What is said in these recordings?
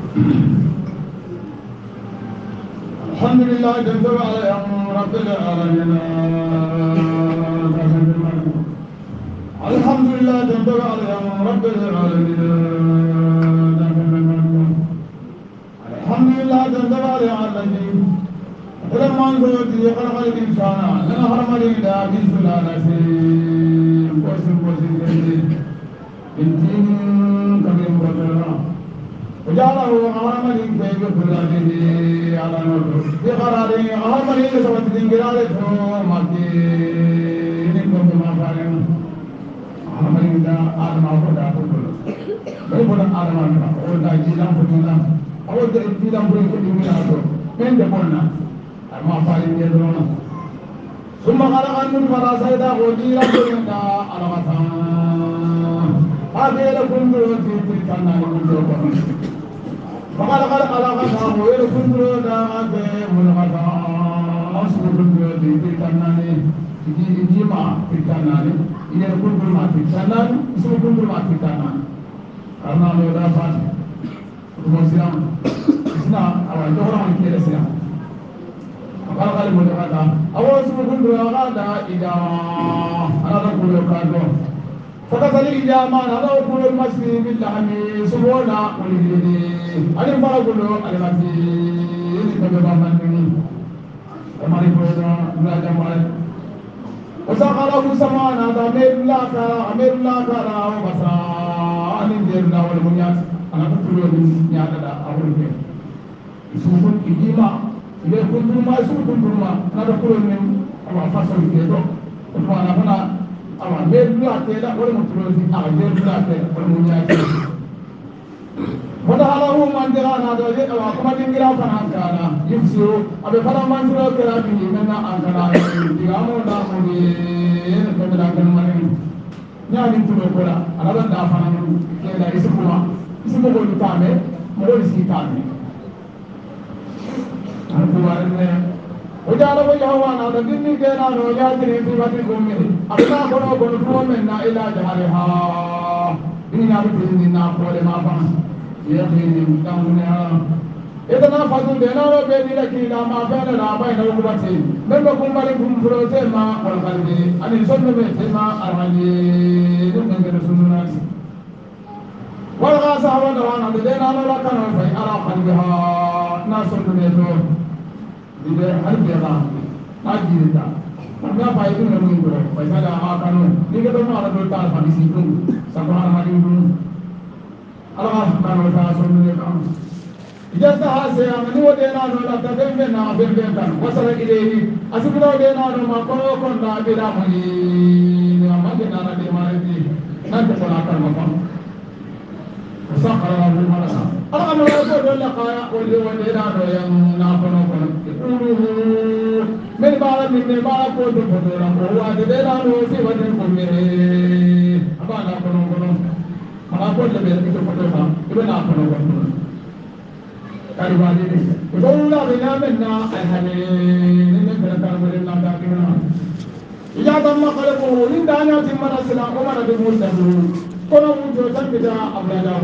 الحمد لله جل وعلا رب العالمين. الحمد لله جل وعلا رب العالمين. الحمد لله جل وعلا الذي ولما انزلت خلق الانسان لنا حرم الى من سلاله قوس انتين كبير بدرا وجعله حرما كيف كلاله على نور بقراره حرما لسبت دينجلاله مكين كما فعلنا حرما الى ادم ودا كل بيقول ادم ودا جيلان بدنا او جيلان بدنا من دبنا ما فعلنا يدرون ثم خلق النطفة سيدا وديرا كنا على مكان هذه لكم في تلك النار فخلق العلقة ويلكم دامك ملغة أصبح في تلك النار جيما في تلك النار يلكم ما في تلك النار اسمكم ما في تلك النار karena lo dapat kemudian isna awal orang kira siang kalau kali mau kata awal semua dua ada ijamah ada kulo kado fakasali ijamah ada kulo masih bilahmi semua kulili ada para kulo ada mati ini kebebasan ini kemari kulo belajar mulai usakalah sama ada amirullah kara masa ani derna wal munyat anak kulo ni ada awal ke susun ijima ile kunduruma su kunduruma nada kulo men awa fasal ke do ko ana bana awa medu ate da wala mutulo di awa medu ate wala munyaki wada halahu mandira na do je awa kuma dingira kana kana yimsu abe fara mandiro kera bi menna ankara digamo da mo ni ko da kan mani nya din tulo kola ala da fana ke da isukuma isumo ko tame mo ko si tame وجعل وجهه على الدين كان رجال في وجه قومه أبدا كنا كنا منا إلى جهرها إن أبدا إن أقول ما فان يقين كنا إذا نفذوا دينا وبيني لكن ما بين لا بين وقتي من بكم بالكم فروتة ما والقلبي أن يسون بيتما أرمي من غير سنات والغاز هو دوان دينا ولا كانوا في على قلبها ناس بيتو إذا هل بيرا أجيرتا أنا فايدين لمن يقول فإذا أكانوا نيجي ما على دول تعرف هذه سيكون سبحان الله يقول الله سبحانه وتعالى سبحانه إذا سهى من ودينا نولا تبين بين كان وصل إليه أسبنا ودينا نوما كنا بلا مني ما كنا ندي ما ندي نتقول أكثر مفهوم وسخر الله الملك أرغم الله لقايا قل ودينا نويم نافنو من بعد من بعد قد فتورا هو دينا نو في ودين كمير أبانا كنو كنو ما قد لبيت فتورا ابن أفنو كنو كاربالي يقول الله بنا منا الحنين من كرتان ولنا داكنا إذا تم قلبه من دانيا تمنا سلام ومن بمسلم كنا وجودا بدا أبلاده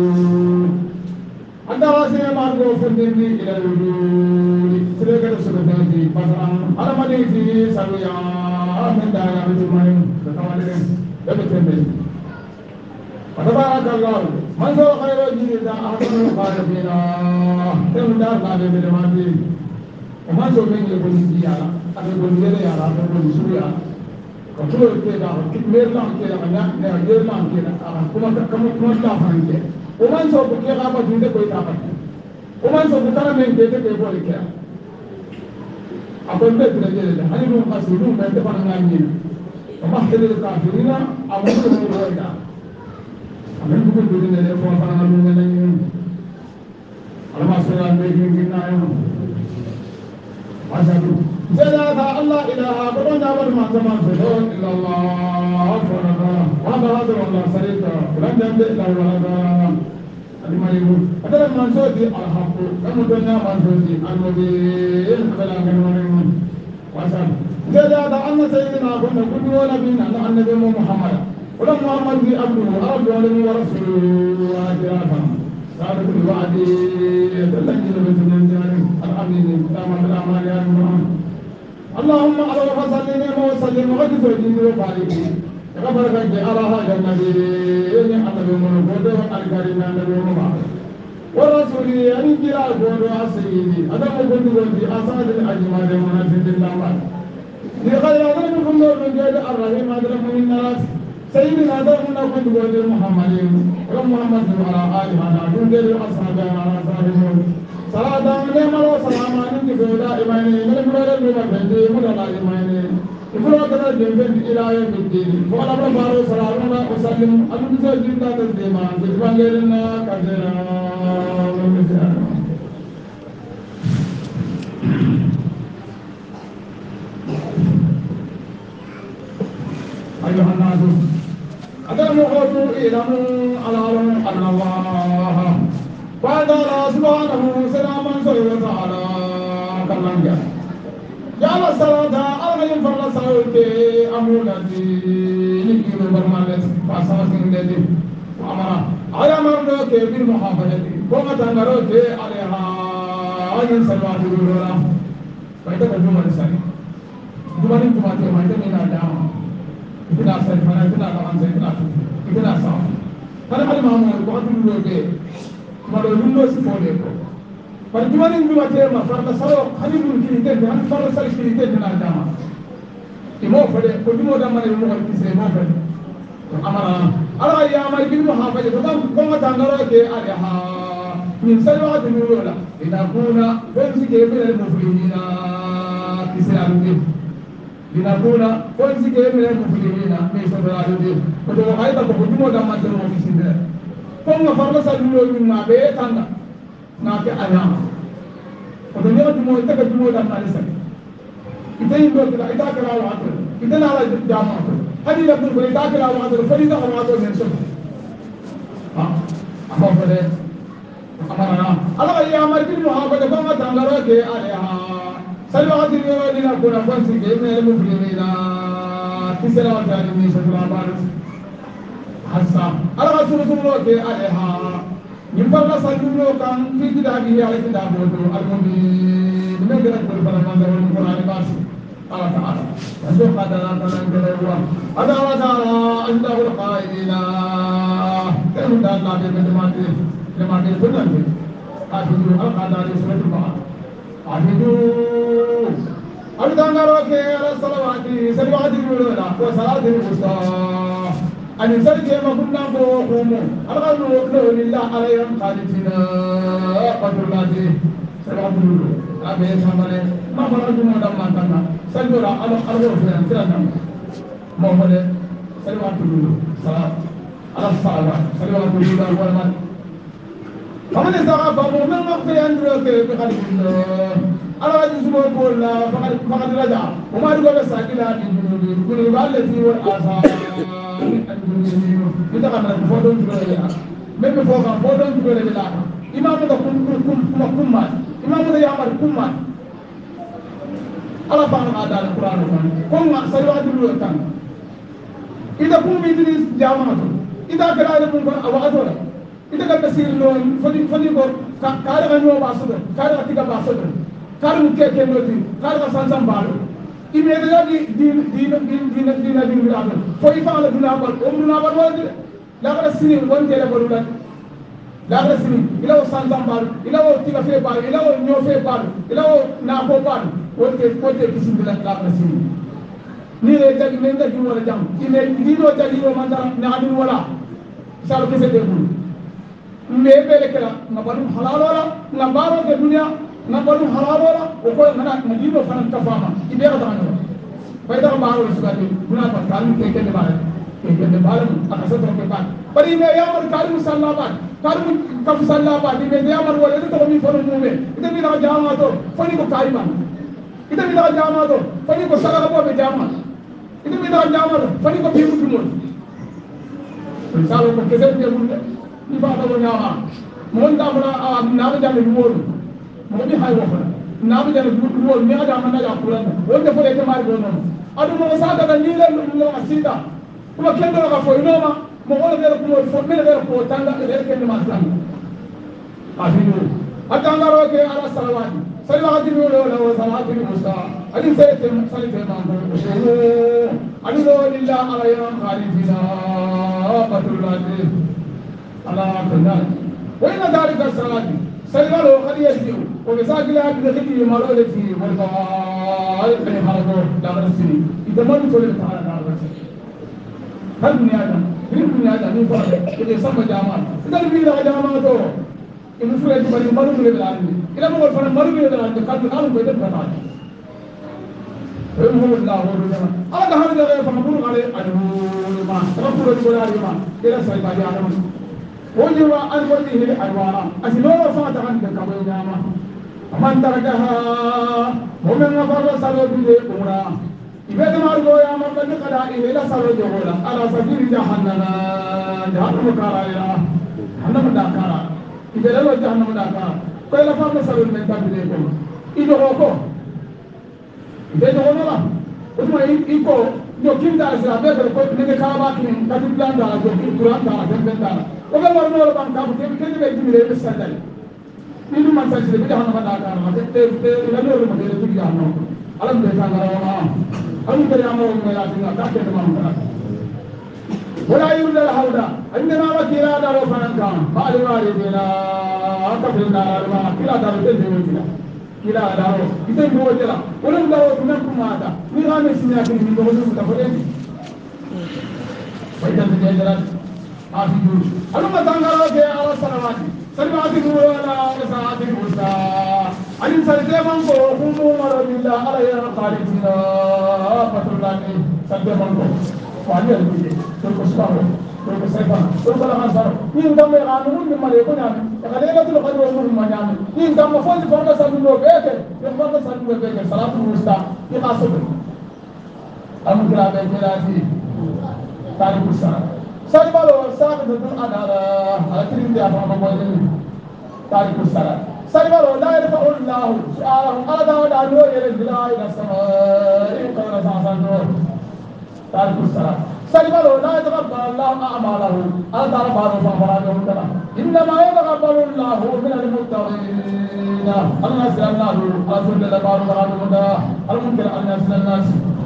أنت راسي مارغو فندني إلى الوجود سلكة سلطاني بطران على مدينتي سويا من دانيا بتمين بتمالين بتمين تبارك الله من هو خير جيد أحسن الخالقين تمدار نادي بالمادي ومن هو من يكون سيارة أبي يلا أبي سوريا كتير كذا كتير لام كذا كتير لام كذا كم تافن كذا ومن هو بكير أبا جند كوي تافن ومن هو بكرة من كذا كيبول كذا أبى بيت رجال هني نوم قصيرون بيت فنانين وما حد الكافرين أمور الوالدة أمين بقول بدين اللي فوق فانا من اللي ألما سيران بيجين كنا يوم واشهد زيادة الله إله بدون جابر ما زمان بدون إلا الله فردا وهذا هذا والله سريتا ولم يمد إلا هذا ألما يقول هذا من سودي الحق كم دنيا من سودي المبين بلا كلام واشهد زيادة الله سيدنا كنا كل ولا بين أن النبي محمد ولم محمد في أبوه أرد ولم ورسوله وأجرافا سعد كل وعد تلجل بتنين جاري الأمين تمام الأمان يا رب اللهم على وسلم وسلم وغفر لي وبارك غفر لك على هذا النبي النبي محمد الكريم النبي محمد ورسول أن جرى قول سيدي هذا مقول في أسعد الأجمال مناسب الله لغير هذا نور من جاد الرحيم هذا من الناس سيدنا هذا من قول محمد ومحمد وعلى آله هذا من جاد أصحابه على صاحبه صلاة ونعمة وسلام عليك دائما من المراد المبدئ من الإيمان إفراد الجنب إلى يوم الدين وعلى رفعه صلاة وسلم على المسجد تسليما تسبح لنا كثيرا أيها الناس أتمنى إلهم على أن الله قال الله سبحانه سلاما سيرت على كلامك جعل الصلاة على ينفر الصلاة أمولتي لكي برمالت فاساسين لدي وأمرا على مرضك بالمحافظة وما تنغرك عليها أين سلوات الدولة فإذا كجمع السنة جمعني كماتي ما يتمنى دعم إذن أسفل فانا إذن أسفل إذن أسفل فانا حالي محمد وقت الدولة maro lundo si fode ko par jumani mi wate ma farda sawo khalilu ki tende han farda sal ki tende na dama imo fode ko dimo da mane mo ko kise mo fode amara ala ya ma bil muhafaza ko ko ma tangaro ke ala ha min salwa de nurola ina kuna bensi ke bil muflimina kise alude ina kuna bensi ke bil muflimina me so da alude ko do hayta ko dimo da mane mo kisinde konga farla salulo nyuma be tanga na ke ayama ko do nyoti mo ita ka jumo da na lisa ita yindo ka ita ka rawa to ita na la jama to hadi la ko ita ka rawa to fari da rawa to men so ha amma fare amara ala ya mar bil muhabata ko ma tangaro ke alaiha salawatu lillahi na kuna fansi ke me muflimina kisra wa tani mi sallallahu alaihi hasa ala rasul sallallahu alaiha nimballa sallallahu kan fi kidabi ya kitab al-mumin min gara ko bala man dawal qur'an basi ala ta'ala ando qadara tanan gara wa ada wa ta'ala anda wal qaidina kan da la be de mate bunan be abidu al qadari suratul ba abidu al dangaro ke ala salawati salawati wa salatul usta أن يسلك ما كنا فوقهم الغلو له لله عليهم خالدنا قدر الله سلام الله أبي سامره ما فرنا ما دام ما كنا سلورا على أربعة سنين سلام محمد سلام الله سلام على الصلاة سلام الله والمان فمن استغفر فمن مغفر أندرك بخالد الله على وجه سبحانه وتعالى فقد رجع وما يقول ساكنا للجنود كل بالتي والآثار kita kan ada foto juga ya, memang foto juga ada lah. Imam itu kumat, imam itu yang ada kumat. Allah bang ada dalam Quran kan, kumat saya dulu kan. Ida kum ini jamaah tu, ida kerana ada pun awak tu lah. Ida kan kasih loan, fadi ko kaya kan dua bahasa tu, kaya tiga bahasa tu, kaya mungkin kemudi, kaya sansan baru. Ini adalah di berapa? Koi faham ada dunabar, dunabar wajib. Laga sini wanti ada barulah. Laga sini, ilaw santam baru, ilaw tiga fe baru, ilaw nyofe baru, ilaw napo baru. Wanti kisah bila laga sini. Ni jadi menjadi wala jam. Ini jadi wala nadi wala. Salah kisah dulu. Mebe lekera, ngabaru halal wala, ngabaru ke dunia. Nampaknya halal orang, okey mana mendino fanan kafama, ini apa tangan? Pada baru sekali, guna apa? Kali keke lebaran, akan sesuatu kepan. Pada ini yang mana kali musallabat, kali musallabat, ini yang mana wala itu kami fanan mube. Itu bila jamaah tu, fani ko kariman. Itu bila jamaah tu, fani ko salah apa berjamaah. Itu bila jamaah tu, fani ko biru biru. Misalnya ko keset dia mube, ini pada jamaah. Mohon tak pernah nama jangan dibuat. Mungkin hal apa? Nabi jangan buat ni ada mana ada Quran. Orang boleh kemari bono. Adu mau sahaja dan nilai nilai asida. Cuma kena orang kafir nama. Mohon dia kuat, mohon dia kuat tanda dia kena masuk. أفيدوا أتانغارو كي على الصلوات صلوات الأولى وصلوات الوسطى أدي سيتم صليتم أدي لله على يوم خالدنا قتلات على كنان وإن ذلك الصلاة سلموا قد يجيء وبساكلا بذكي مرولتي والقائل في حركه لا غرسني إذا ما نتولي تعالى لا غرسني هل من يادم من يادم من فرق إذا سمى جامعات إذا نبيل جامعاته إن فرق بني مرو من العالم إذا ما قال فرق مرو من العالم قد نقال بيت الفتاة هو الله هو الجمال هذا هذا غير فنقول عليه أدوم ما تقول ولا ما إلى سيد آدم وجوا أن وجهه أدوانا أسلوه فاتح عند كبير جامع من تركها ومن غفر سلو بيه أمرا إذا ما رجوا يا من قد قدا إلى سلو جهولا على سبيل جهنم جهنم كارا جهنم داكارا إذا لو جهنم داكارا كل فام سلو من تبديه إذا هو إذا جهولا وما إيكو جو كم دار سلامة كل من كارا كم كتب لان دار جو كم كران دار كم بن دار وكان مرمو لبان كابو كم كم بيجي ميلاد السندال ini man saja lebih jangan mengatakan macam lalu orang macam itu dia no alam besan orang alam dari amal orang yang tinggal tak ada teman teman wala yurda hauda عندنا وكيلا دارو فنكان بالي بالي بلا كفر دار ما كلا دارو تدري كلا كلا دارو kita dua je lah orang daro menang ada ni kami sini akan ni dua tu tak boleh baiklah dia jalan afidu alu matangalo ke ala salawati سلمات الأولى وساعات الوسطى عن سلمان فوقهم مر بالله على خالدنا فتولاني سلمان وعلي البيت تركسبه تركسبه تركلا خسر إن دم يغانون من مليكون يعني غليلة القدر ومن منام إن دم فوز فرد سلمو بيك يفرد سلمو بيك صلاة الوسطى يقاسب أمكلا بيك لازي تاريخ السنة سلمالو ساقط الأدارة أكرم دي أفهم أبوين تاريخ السنة سلمالو لا يرفع الله شعاره على دعوة دعوة يلد إلى السماء قدر ساسانو تاريخ السنة سلمالو لا يتقبل الله أعماله على دعوة بعض فأمراجهم كلا إنما يتقبل الله من المتقين الله سلمنا له رسول الله بعض مرادهم الممكن أن يسل الناس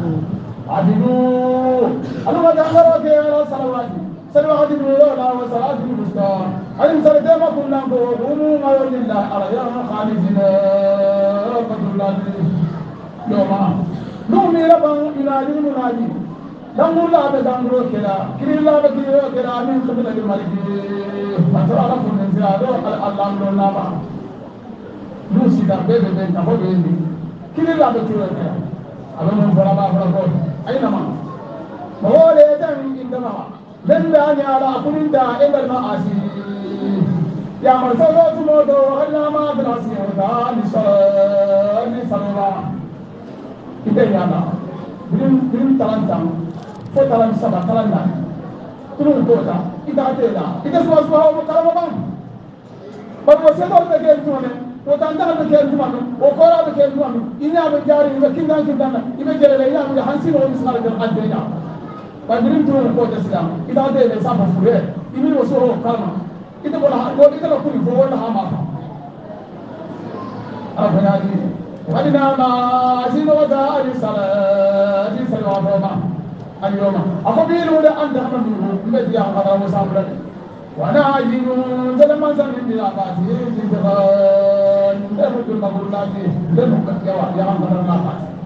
عدلوا أنه دعوة على صلوات سلوات الأولى وصلاة الوسطى أن سلتم كنا قوموا ما لله على يوم خالدنا فتولاد يوما نومي لبن ينادي منادي دم الله بدمرو كلا كري الله بكيرو كلا من قبل الملك فترى لكم من زيادة الله من الله نوسي دابة بين تفوق بيني كري الله بكيرو كلا أبو من فرما فرقود أينما هو ليتم عندما من بأن يرى كل دائما المعاصي يا مرسول موت وغنى ما بالعصي وذا لصلاة إذا يانا بلين تلانتام فتلان سبا تلانتام تلون توتا إذا أتينا إذا سوى مكرم بام بمسيطة بكير تومي وتندى بكير تومي وقرى بكير تومي إنا بجاري وكندان كندان إذا جرى لينا من حنسين ومسخرة الحدينا بدرين تلون كوتا سلام إذا أتينا سافا فوريه إني وسوه كلمة إذا إذا كل فوق لها ما أبناء وأنا ما أزيد ودار صلاة وما اليوم أقبل ولا أنت من مديا على مسافر وأنا أجيب زلما زمن بلا باسي جدران لفت المقولات لفت يا عم الله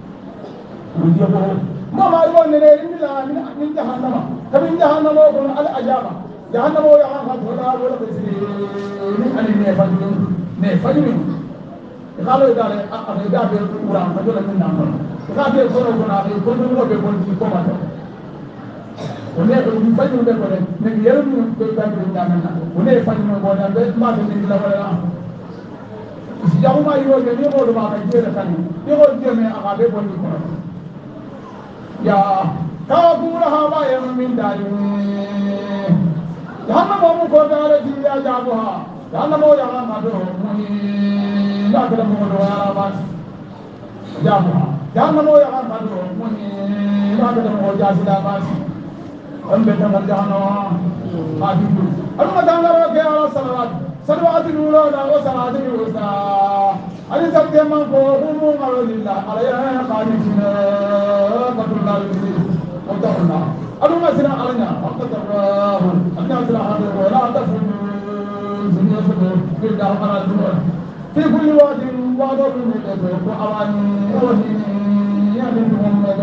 وجهه ما يقول لنا من جهنم كم جهنم وقل على أجابة جهنم ويا عم هذا ولا بسيط أنا نفجر kalau ida ada ida berkurang, kalau lagi nampak. Kalau dia kurang ada, kalau dia berkurang di koma tu. Oleh itu kita juga berkorban. Negara ni kita berkorban. Oleh itu berkorban. Macam ni kita berkorban. Sejauh mana itu dia boleh makan dia kan? Dia boleh dia ni agak berkorban di koma. Ya, kau kurang apa yang minta ini? Jangan mahu korban dia jawab. Jangan mahu jangan kado. لا كلام هو يا باس جامع جامع مو يا خالو مني لا كلام هو جالس لا باس أم بيتنا جانا ما تقول أنا ما دعنا وكيا على الصلوات صلوات الأولى وصلاة الوسطى علي سبت من فوقهم قالوا لله عليها قانتنا قدر الله العزيز وتقولنا ألونا سنا علينا وقت الله أن سنا هذا ولا تفهم سنيا سنو كذا على الدنيا في كل واد واد من ذلك وأواني وهني يا بنت محمد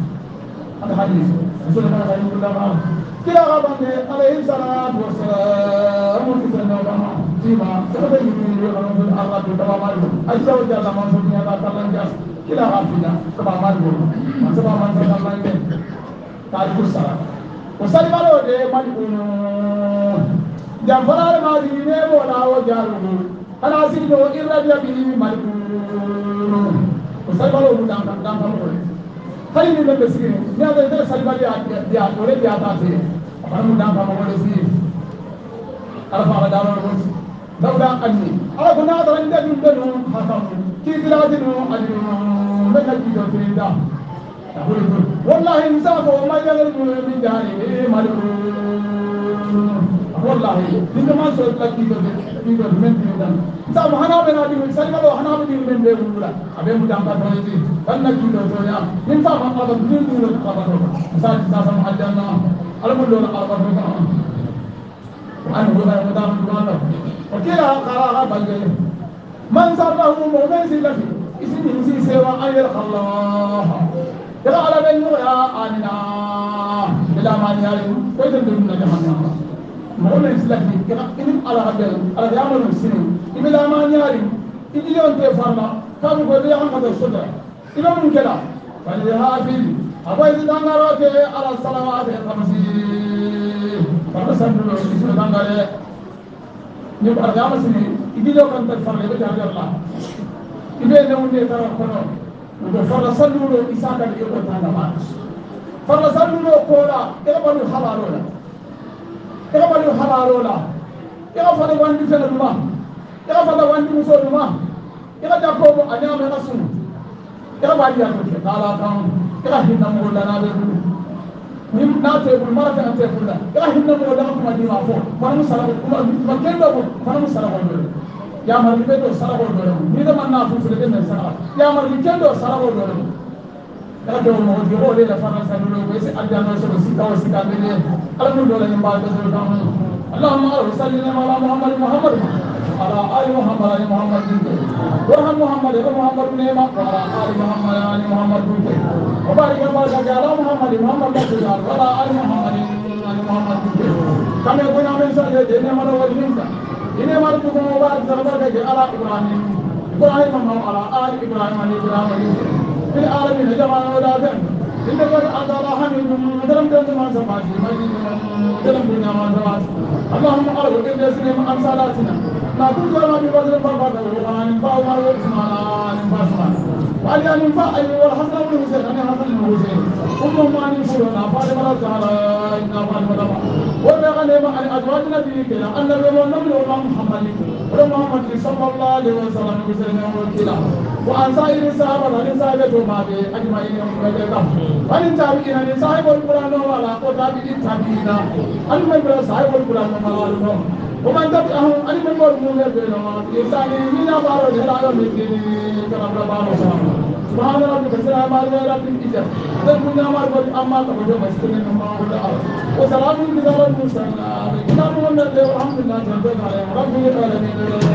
الحديث رسول الله صلى الله عليه وسلم كلا غابن عليه الصلاة والسلام وكسرنا فيما سبب يقولون في الله تبارك أجل وجل ما سبحانه وتعالى جالس كلا غابنا تبارك ما سبحانه وتعالى تعرف الصلاة وسلم على وجه مالكون جنفنا المدينة ولا وجاله أنا سيدو إرجع به مالكون وسلم على وجه دام هاي من بسيط يا ده سلم على يا ولا يا تاسي أنا مدام كم ولا سيد أنا فاهم دارو الوس لولا أني أنا كنا أترند جندنا حسام كيف لا جنو أجنو ما كذي جوتيدا والله إنسان وما يجعل من جاري مالكون والله إنت ما سويت لك كذا من جندا سام هنا بنا دي سلم على هنا بدي من بيقولا أبي مدام كم ولا سيد أنا كذا جويا إنسان ما قدر بدي نقول قدر إنسان سام حجنا ألمدلله أربعة أنا هو مدام دوانا وكلا قراءة بلغة من سره مؤمن سلفي اسمه سيسوى أن يلقى الله يلا على بينه يا آمنا إلى ما نيارين ويتندلون جهنم مؤمن سلفي كنا إن على هذا على يوم السنين إلى ما نيارين إلى يوم تفرنا كانوا يقولون يا هذا الصدر إلى من كلا فليهافي أبوي زدانغاروك على الصلوات الخمس فرسلنا يسوع دانغاري نبغى رجال سني إذا لو كنت فرنا بجانب الله إذا لو نيتنا كنا فرسلنا له إسحاق اليوم تانا فرسلنا له كولا إقبلوا حلارولا إقبلوا حلارولا إقبلوا وندي فلما إقبلوا وندي مسلما إقبلوا أنيام رسول إقبلوا يا رجال قال كم kira hinna mo la na be bulu ni na te bulu mara ta te bulu kira hinna mo la ko ma di ma fo fanu sala ko ma kendo ko fanu sala ko do ya mar be do sala ko do ni da man na fu fu de men sala ya mar ni kendo sala ko do kala do mo di o le la fana sa do ko se aljanna so si ka o si ka be alhamdulillah ni ba do do اللهم صل على محمد محمد على آل محمد آل محمد ورحم محمد محمد نعمة وعلى آل محمد آل محمد وبارك على محمد محمد وعلى آل محمد آل محمد كما يكون من سنة دين من وجهك إن مرتكم مبارك سبحانك على إبراهيم إبراهيم على آل إبراهيم على إبراهيم في العالمين جماعة ودافع إنك قد أعطى حميد مدرم دم ما سمعتي مجيد مدرم دنيا ما سمعتي اللهم أرغب إن يسلم عن صلاتنا لا تجرم ببذل فرفضه وعن ينفع وعن يسمعنا عن ينفع سمعنا وعن ينفع أيها والحسن والحسين أن يحسن الحسين اللهم أن ينفعنا فاطمة الزهراء إنا فاطمة الله وبغنم عن أزواج نبيك أن نبي النبي محمد محمد صلى الله عليه وسلم وسلم وكلا وعن سائر الصحابة عن صاحبة ما به أجمعين وكذا وعن التابعين عن صاحب القرآن وعلى وتابع التابعين عن من صاحب القرآن وعلى ومن تبعهم عن من مرمون بينهم إنسان من أبار إلى يوم الدين كما قال سبحان ربك سلام على رب العزة ذكرنا ما رب أما تقول مسكين ما هو الأرض وسلام على المرسلين كتاب من الله والحمد لله رب العالمين